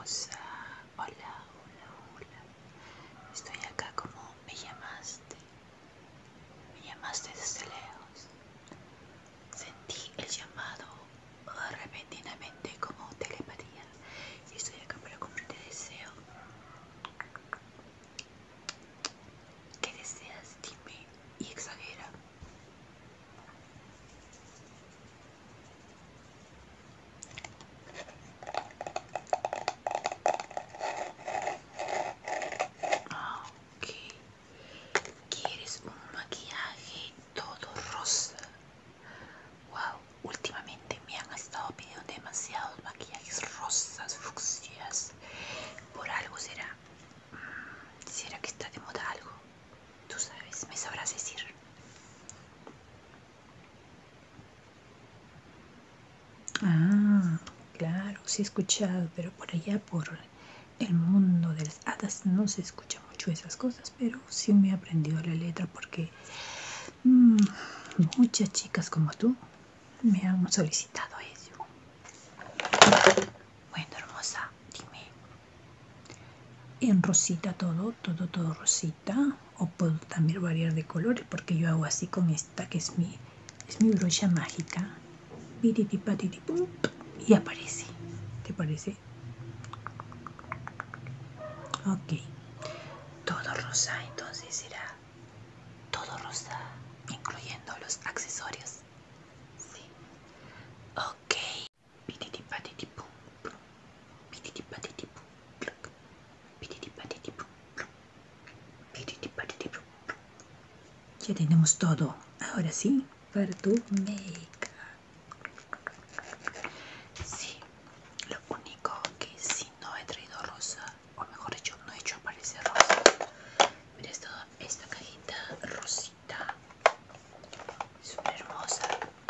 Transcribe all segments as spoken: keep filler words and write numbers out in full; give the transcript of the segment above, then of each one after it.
hermosa. Hola, hola, hola. Estoy acá como me llamaste. Me llamaste desde lejos. Sentí el llamado repentinamente como telepatía. Y estoy acá para cumplirte deseo. ¿Qué deseas? Dime y exagera. Ah, ok. ¿Quieres un maquillaje todo rosa? Wow, últimamente me han estado pidiendo demasiados maquillajes rosas, fucsias. Por algo será. ¿Será que está de moda algo? Tú sabes, me sabrás decir. Ah, claro, sí he escuchado, pero por allá, por el mundo de las hadas, no se escucha mucho esas cosas, pero sí me he aprendido la letra porque mmm, muchas chicas como tú me han solicitado eso. Bueno, hermosa, dime, ¿en rosita todo, todo, todo rosita? ¿O puedo también variar de colores? Porque yo hago así con esta, que es mi, es mi brocha mágica. Pititi patiti pum, y aparece. ¿Te parece? Ok. Todo rosa, entonces será todo rosa, incluyendo los accesorios. Sí. Ok. Pititi patiti pum, pum. Pititi patiti pum, pum. Pititi patiti pum, pum. Pititi patiti pum, pum. Ya tenemos todo. Ahora sí, para tu make. Sí. Lo único que si no he traído rosa, o mejor dicho, no he hecho aparecer rosa. Mira esto, esta cajita rosita, súper hermosa.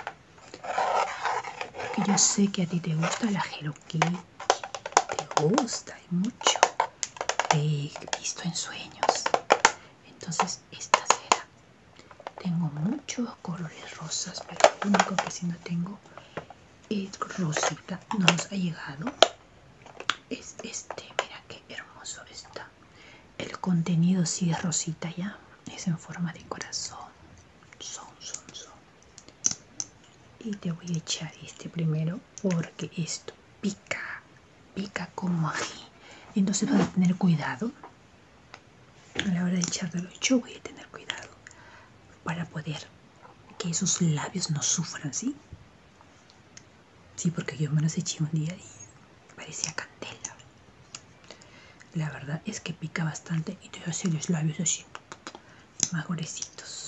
Porque yo sé que a ti te gusta la Hello Kitty. Te gusta y mucho. Te he visto en sueños. Entonces esta será. Tengo muchos colores rosas, pero lo único que si no tengo es rosita. No nos ha llegado. Es este, mira qué hermoso está. El contenido sí es rosita ya. Es en forma de corazón. Son, son, son. Y te voy a echar este primero porque esto pica. Pica como ají. Entonces vas a tener cuidado. A la hora de echártelo, yo voy a tener cuidado para poder que esos labios no sufran, ¿sí? Sí, porque yo me los eché un día y parecía candela. La verdad es que pica bastante y te hace los labios así, más gruesitos.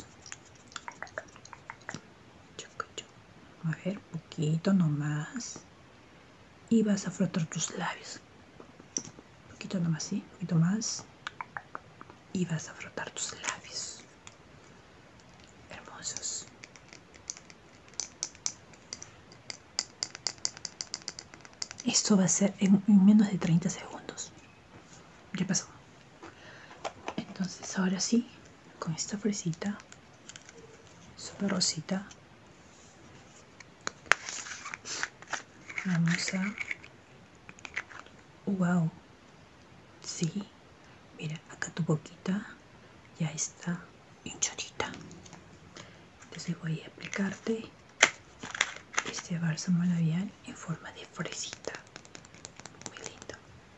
A ver, poquito nomás. Y vas a frotar tus labios. Un poquito nomás, ¿sí? Un poquito más. Y vas a frotar tus labios. Hermosos. Esto va a ser en, en menos de treinta segundos. Ya pasó. Entonces ahora sí, con esta fresita, súper rosita, vamos a... ¡Wow! Sí, mira, acá tu boquita ya está hinchadita. Entonces voy a aplicarte este bálsamo labial en forma de fresita. Muy lindo.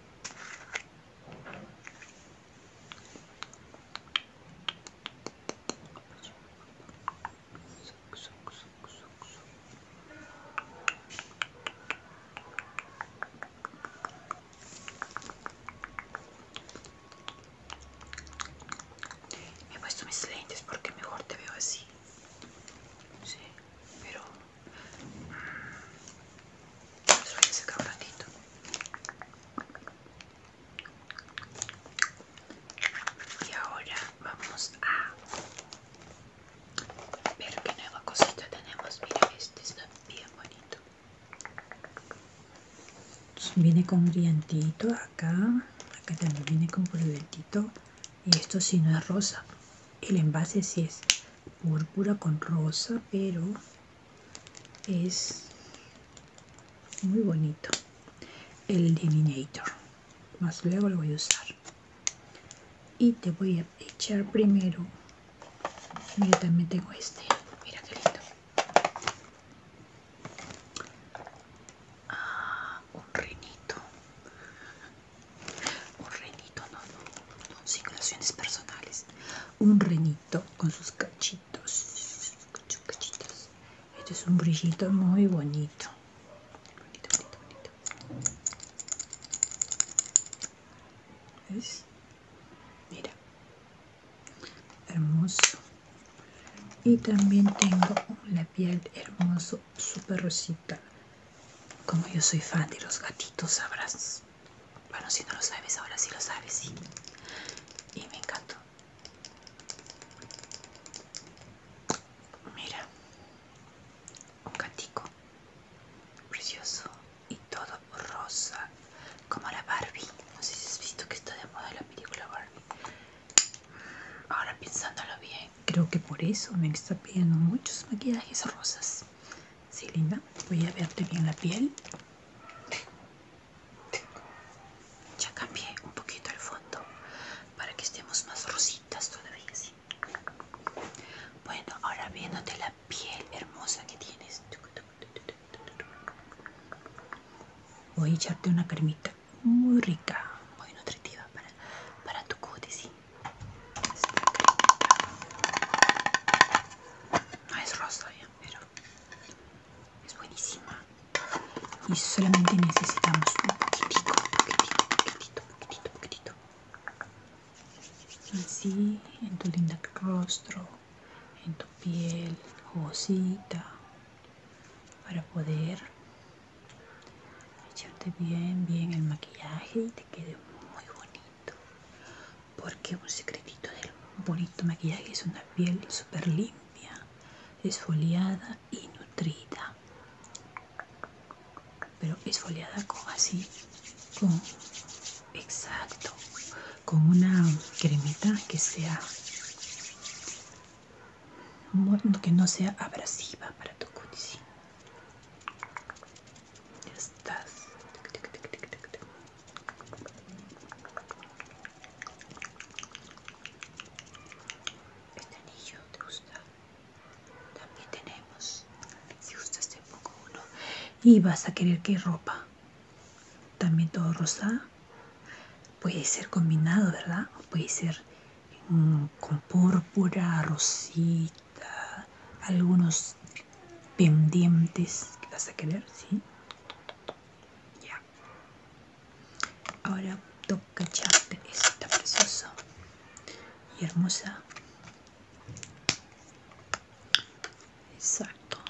Me he puesto mis lentes porque mejor te veo así. Sí, pero los voy a sacar un ratito. Y ahora vamos a ver qué nueva cosita tenemos. Mira, este está bien bonito. Viene con brillantito acá. Acá también viene con brillantito. Y esto sí no es rosa. El envase sí es púrpura con rosa, pero es muy bonito. El Illuminator. más luego lo voy a usar. Y te voy a echar primero. Mira, también tengo este. Mira qué lindo. Ah, un renito. Un renito, no, no, no, sin relaciones personales. Un renito con sus cachitos. Con sus cachitos. Este es un brillito muy bonito. Bonito, bonito, bonito. ¿Ves? Mira. Hermoso. Y también tengo un labial hermoso, súper rosita. Como yo soy fan de los gatitos, sabrás. Bueno, si no lo sabes, ahora sí lo sabes, sí. Y me encantó. Mira. Un gatico. Precioso. Y todo rosa. Como la Barbie. No sé si has visto que está de moda la película Barbie. Ahora pensándolo bien, creo que por eso me está pidiendo muchos maquillajes rosas. Sí, linda. Voy a verte bien la piel. Ya cambié un poquito el fondo para que estemos más rositas todavía, sí. Bueno, ahora viéndote la piel hermosa que tienes. Voy a echarte una cremita muy rica, muy nutritiva para, para tu cutis, sí. No es rosa ya, pero es buenísima. Y solamente necesitamos un poquitico, poquitito, poquitito, poquitito, poquitito. Así, en tu linda rostro, en tu piel jugosita, para poder echarte bien, bien el maquillaje y te quede muy bonito. Porque un secretito del bonito maquillaje es una piel súper limpia, esfoliada y nutrida. Pero esfoliada con así, con, exacto, con una cremita que sea, que no sea abrasiva para tu cutis. Ya estás. Este anillo te gusta. También tenemos, si gustas te pongo uno. Y vas a querer que ropa. También todo rosa. Puede ser combinado, ¿verdad? Puede ser mmm, con púrpura, rosita, algunos pendientes que vas a querer, ¿sí? Ya. Ahora toca echarte esta preciosa y hermosa. Exacto.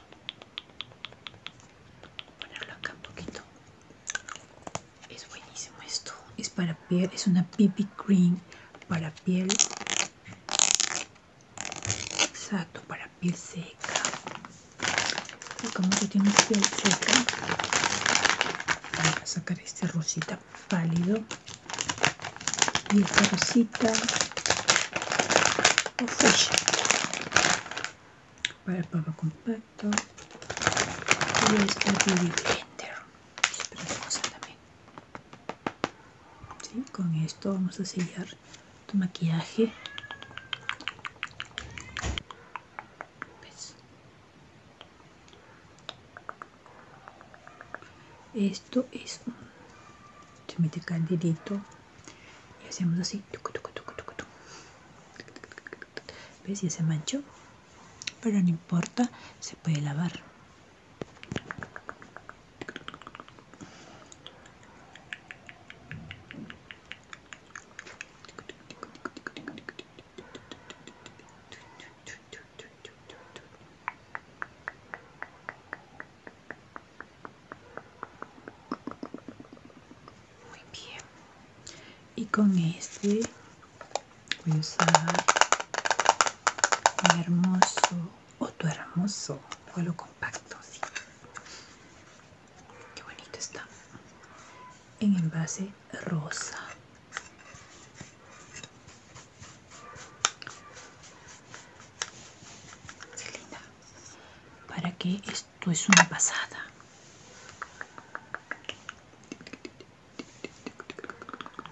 Ponerlo acá un poquito. Es buenísimo esto. Es para piel, es una B B cream para piel. Exacto, para piel seca. Y como tú tienes piel seca, voy a sacar este rosita pálido. Y esta rosita o fresh para el polvo compacto. Y esta beauty blender es preciosa también. ¿Sí? Con esto vamos a sellar tu maquillaje. ¿Ves? Esto es un, se mete candidito y hacemos así. ¿Ves? Ya se manchó, pero no importa, se puede lavar. Muy bien. Y con este voy a usar mi hermoso o tu hermoso polvo compacto, ¿sí? Qué bonito está. En envase rosa. Qué linda. Para que esto es una pasada.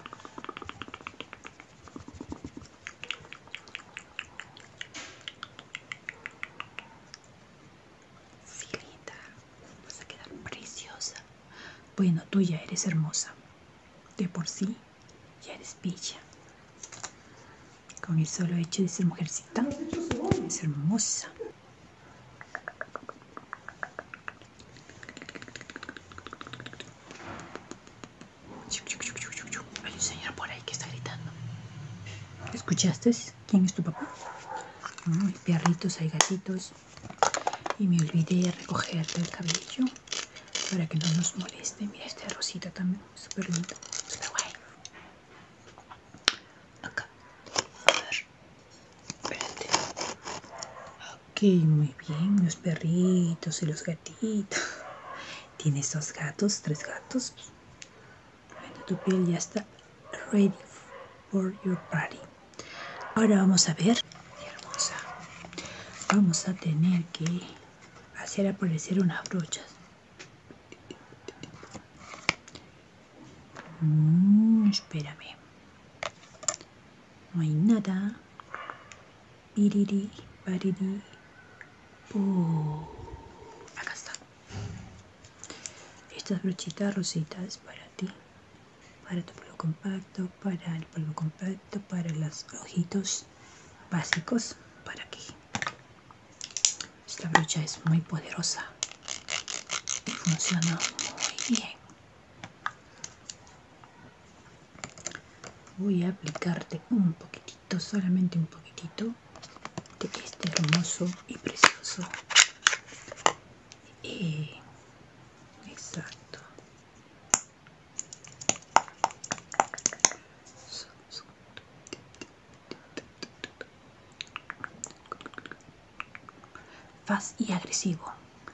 Bueno, tú ya eres hermosa. De por sí, ya eres bella. Con el solo hecho de ser mujercita, es hermosa. Hay un señor por ahí que está gritando. ¿Escuchaste? ¿Quién es tu papá? No, hay perritos, hay gatitos. Y me olvidé de recogerte el cabello para que no nos moleste. Mira este rosita también, súper lindo, súper guay. Acá, a ver, espérate. Ok, muy bien, los perritos y los gatitos. ¿Tienes dos gatos, tres gatos? Bueno, tu piel ya está ready for your party. Ahora vamos a ver, hermosa, vamos a tener que hacer aparecer unas brochas. Mm, espérame. No hay nada. Iriri, pariri. Oh, acá está. Estas brochitas rositas para ti. Para tu polvo compacto, para el polvo compacto, para los ojitos básicos. Para que esta brocha es muy poderosa y funciona muy bien. Voy a aplicarte un poquitito, solamente un poquitito de este hermoso y precioso. Eh, exacto. Fast y agresivo.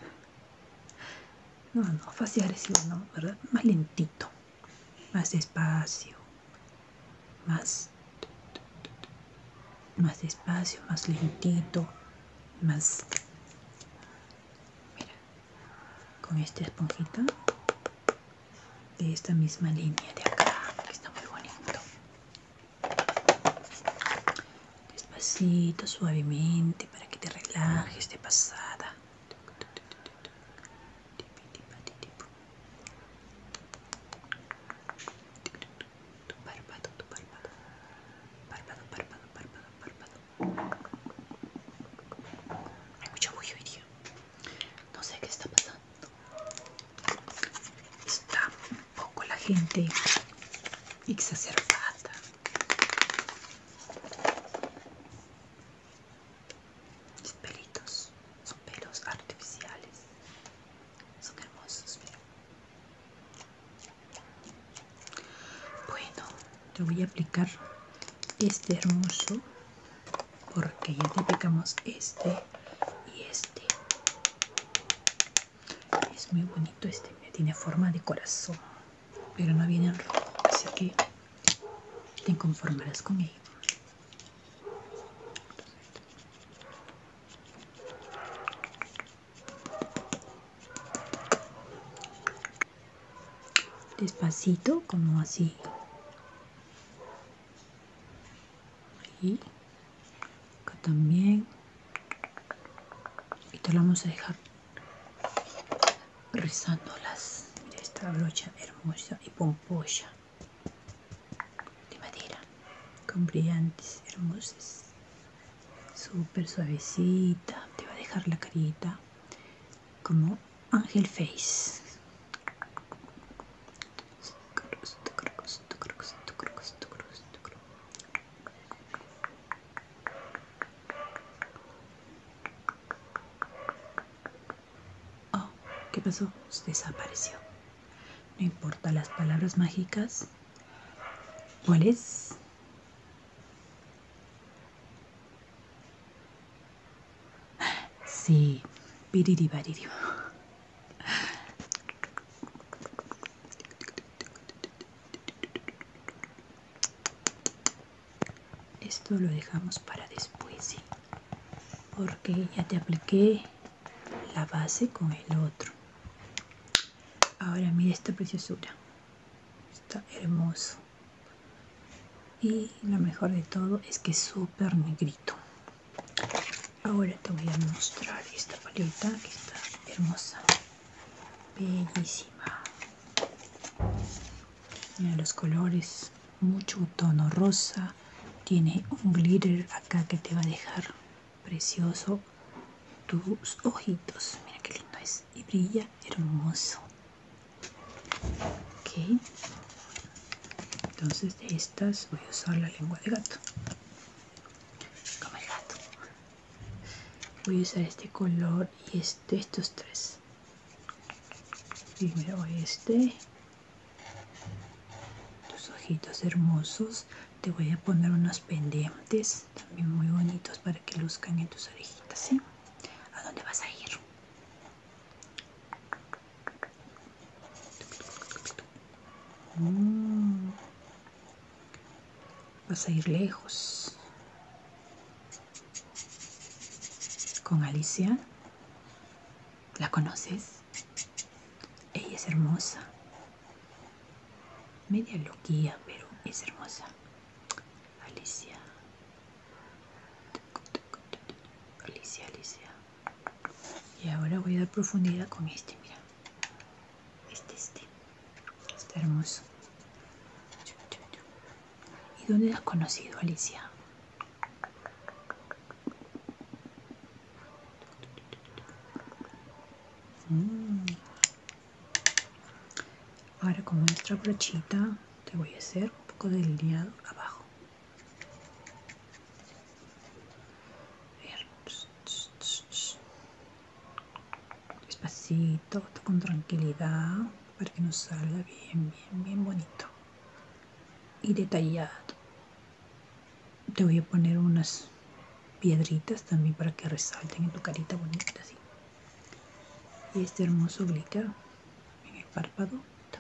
No, no, fast y agresivo no, ¿verdad? Más lentito, más despacio, más, más despacio, más lentito, más. Mira, con esta esponjita de esta misma línea de acá, que está muy bonito. Despacito, suavemente, para que te relajes de pasada. Tu párpado, tu párpado. Párpado, párpado, párpado, párpado. Hay mucho bullicio hoy día. No sé qué está pasando. Está un poco la gente exacerbada. Los pelitos son pelos artificiales. Son hermosos, mira. Bueno, te voy a aplicar este hermoso porque ya te aplicamos este y este. Es muy bonito este, tiene forma de corazón, pero no viene en rojo, así que te conformarás con ello. Despacito, como así. Ahí. Acá también. Y te lo vamos a dejar rizándolas. Mira esta brocha hermosa y pomposa de madera con brillantes hermosos. Súper suavecita. Te va a dejar la carita como Angel Face. Oh, ¿qué pasó? Desapareció. No importa las palabras mágicas. ¿Cuáles? Sí, piriri bariri. Esto lo dejamos para después, ¿sí? Porque ya te apliqué la base con el otro. Ahora mira esta preciosura. Está hermoso. Y lo mejor de todo es que es súper negrito. Ahora te voy a mostrar esta paleta que está hermosa. Bellísima. Mira los colores, mucho tono rosa. Tiene un glitter acá que te va a dejar precioso tus ojitos. Mira qué lindo es y brilla hermoso. Ok, entonces de estas voy a usar la lengua de gato, como el gato. Voy a usar este color y este, estos tres. Primero este, tus ojitos hermosos. Te voy a poner unos pendientes también muy bonitos para que luzcan en tus orejitas, ¿sí? ¿A dónde vas a ir? Mm. Vas a ir lejos. ¿Con Alicia? ¿La conoces? Ella es hermosa. Media loquilla, pero es hermosa. Alicia. Alicia, Alicia. Y ahora voy a dar profundidad con este, mira. Este, este. Está hermoso. ¿Y dónde la has conocido, Alicia? Mm. Ahora con nuestra brochita te voy a hacer un poco de delineado abajo. Despacito, con tranquilidad, para que nos salga bien, bien, bien bonito y detallado. Te voy a poner unas piedritas también para que resalten en tu carita bonita, así. Y este hermoso glitter en el párpado.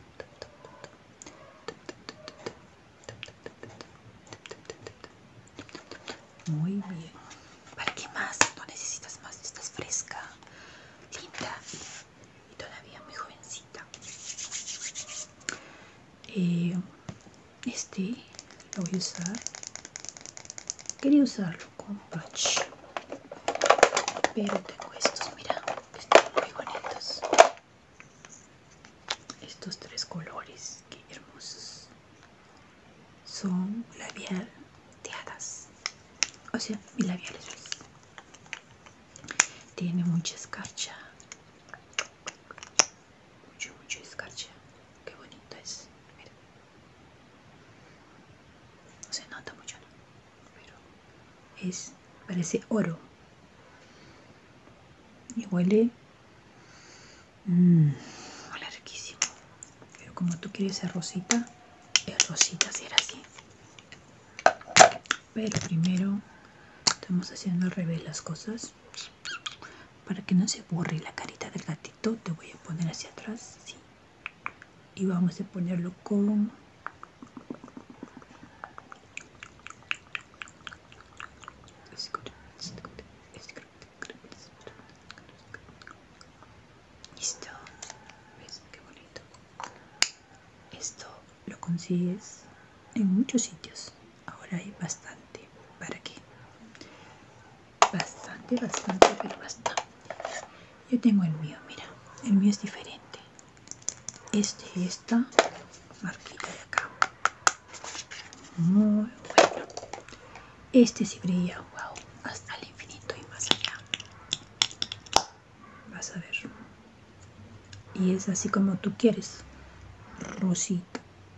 Muy bien. ¿Para qué más? No necesitas más. Estás fresca, linda y todavía muy jovencita. Eh, este lo voy a usar. Quería usarlo con blush, pero tengo estos, mira, que están muy bonitos. Estos tres colores, qué hermosos. Son labial de hadas. O sea, mi labial es feliz. Tiene mucha escarcha. Mucho, mucho escarcha. Qué bonito es. Mira. No se nota mucho, ¿no? Pero es, parece oro. Y huele, mmm, huele riquísimo. Pero como tú quieres ser rosita, el rosita será así. Pero primero estamos haciendo al revés las cosas. Para que no se borre la carita del gatito, te voy a poner hacia atrás, ¿sí? Y vamos a ponerlo con listo. ¿Ves qué bonito? Esto lo consigues en muchos sitios. Ahora hay bastante. ¿Para qué? Bastante, bastante, pero bastante. Yo tengo el mío, mira. El mío es diferente. Este, esta marquita de acá. Muy bueno. Este sí brilla, wow, hasta el infinito y más allá. Vas a ver. Y es así como tú quieres. Rosita.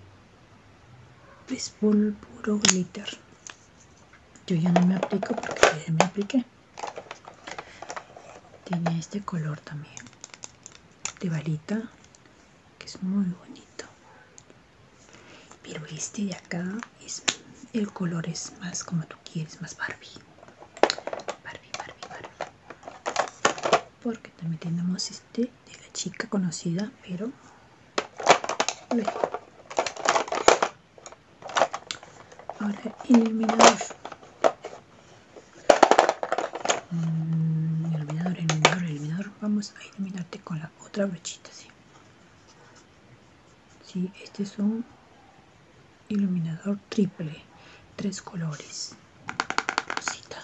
Es puro, puro glitter. Yo ya no me aplico porque ya me apliqué. Tiene este color también de balita, que es muy bonito. Pero este de acá es, el color es más como tú quieres, más Barbie. Barbie, Barbie, Barbie. Porque también tenemos este de la chica conocida, pero ahora el iluminador. Mm, iluminador, iluminador, iluminador. Vamos a iluminarte con la otra brochita, ¿sí? Sí, este es un iluminador triple, tres colores. Rosita.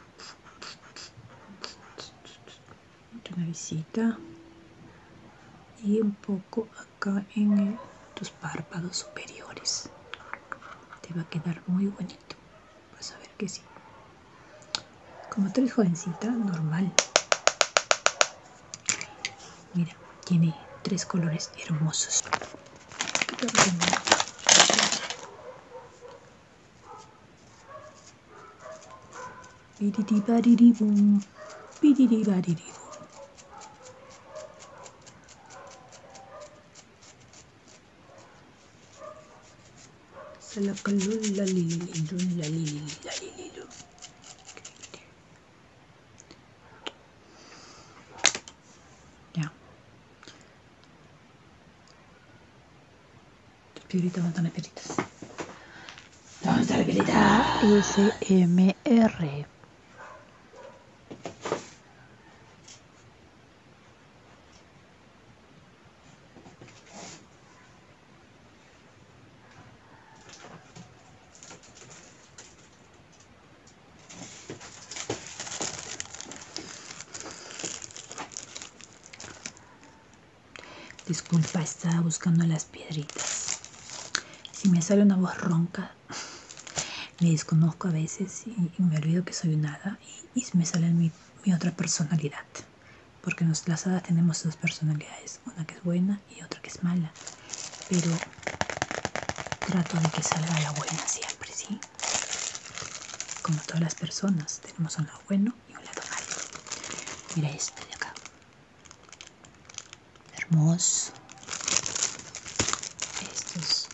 Tu naricita. y un poco acá en el, tus párpados superiores. Te va a quedar muy bonito. Vas a ver que sí. Como tú eres jovencita, normal. Mira, tiene tres colores hermosos. Bididi-badidi-boom. Bididi-badidi-boom. Ya. Tus piedritas, ¿dónde están las piedritas? ¿Dónde está la piedrita? A S M R. Disculpa, estaba buscando las piedritas. Si me sale una voz ronca, me desconozco a veces y, y me olvido que soy un hada y, y me sale mi, mi otra personalidad. Porque nos, las hadas tenemos dos personalidades, una que es buena y otra que es mala. Pero trato de que salga la buena siempre, ¿sí? Como todas las personas, tenemos un lado bueno y un lado malo. Mira este de acá. Hermoso. Estos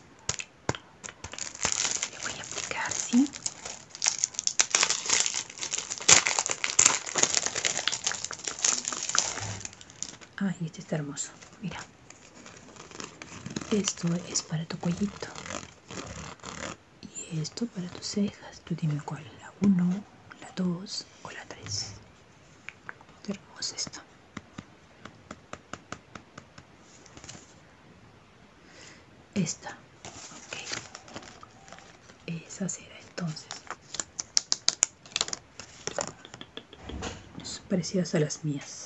le voy a aplicar, ¿sí? Ay, este está hermoso. Mira. Esto es para tu cuellito. Y esto para tus cejas. Tú dime cuál. La uno, la dos o la tres. Está hermoso esto. Esta. Ok. Esa será entonces. Son parecidas a las mías.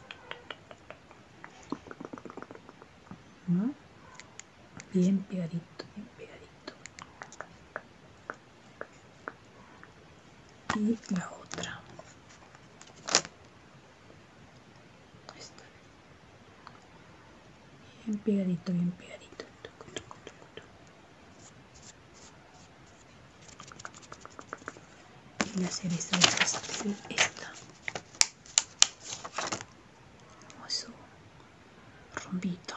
¿No? Bien pegadito, bien pegadito. Y la otra. Esta. Bien pegadito, bien pegadito. Y la cereza de pastel, esta. Hermoso rombito.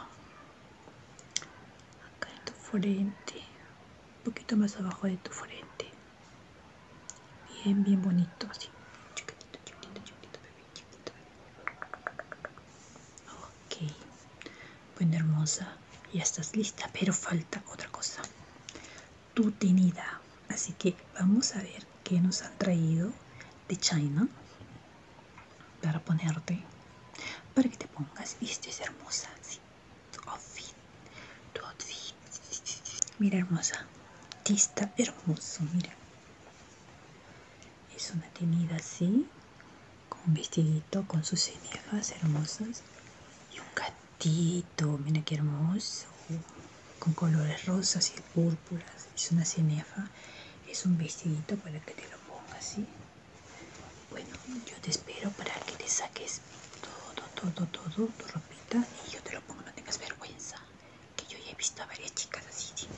Acá en tu frente. Un poquito más abajo de tu frente. Bien, bien bonito, así. Chiquitito, chiquitito, chiquitito, bebé, chiquitito, bebé. Ok. Bueno, hermosa. Ya estás lista, pero falta otra cosa. Tu tenida. Así que vamos a ver qué nos han traído de China para ponerte, para que te pongas y estés hermosa. ¿Sí? Tu outfit, tu outfit. Mira, hermosa. Está hermoso, mira. Es una tenida así, con un vestidito, con sus cenejas hermosas y un gatito. Mira qué hermoso, con colores rosas y púrpuras. Es una cenefa. Es un vestidito para que te lo pongas, ¿sí? Bueno, yo te espero para que te saques todo, todo, todo, tu ropita y yo te lo pongo, no tengas vergüenza. Que yo ya he visto a varias chicas así, ¿sí?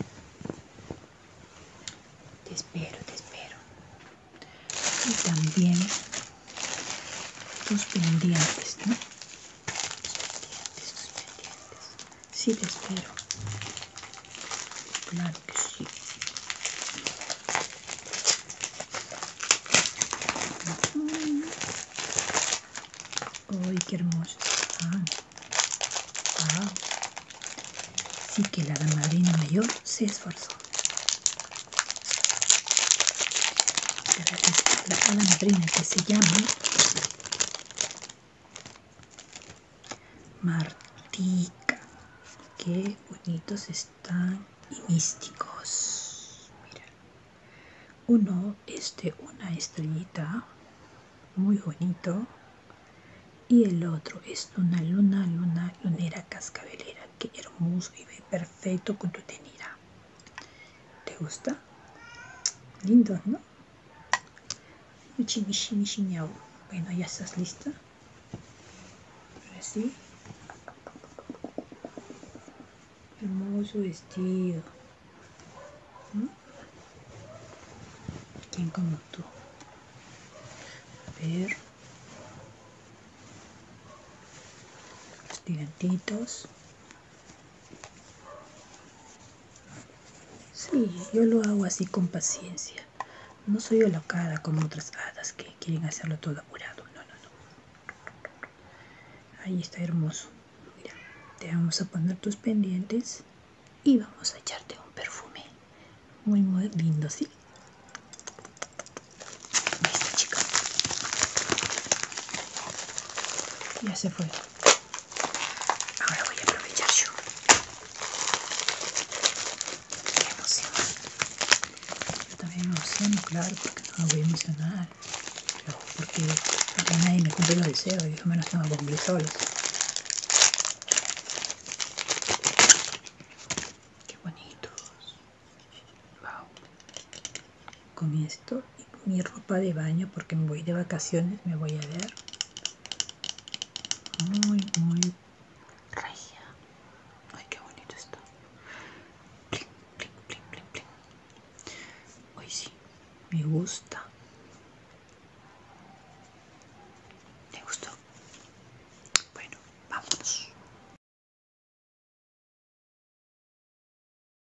Te espero, te espero. Y también tus pendientes, ¿no? Tus pendientes, tus pendientes. Sí, te espero. Claro que sí. ¡Ay, qué hermosos están! ¡Wow! Sí que la madrina mayor se esforzó. La hada madrina que se llama Martica. Qué bonitos están y místicos. Mira, uno es de una estrellita, muy bonito, Y el otro es una luna, luna, lunera cascabelera. Qué hermoso y ve perfecto con tu tenida. ¿Te gusta? Lindo, ¿no? Michi, michi, michi, miau. Bueno, ya estás lista. Ahora sí. Hermoso vestido. ¿No? ¿Quién como tú? A ver. Los tirantitos. Sí, yo lo hago así con paciencia. No soy alocada como otras hadas que quieren hacerlo todo apurado. No, no, no. Ahí está hermoso. Mira, te vamos a poner tus pendientes y vamos a echarte un perfume muy, muy lindo, ¿sí? Listo, chica. Ya se fue. Ahora voy a aprovechar yo. Qué emoción. Yo también me emociono, claro, porque no me voy a emocionar. Pero porque a mí nadie me cumple los deseos, y yo me los tengo que cumplir solos. Qué bonitos. Wow. Con esto y mi ropa de baño, porque me voy de vacaciones, me voy a ver muy, muy regia. Ay, qué bonito está. Plin, plin, plin, plin, plin. Hoy sí, me gusta.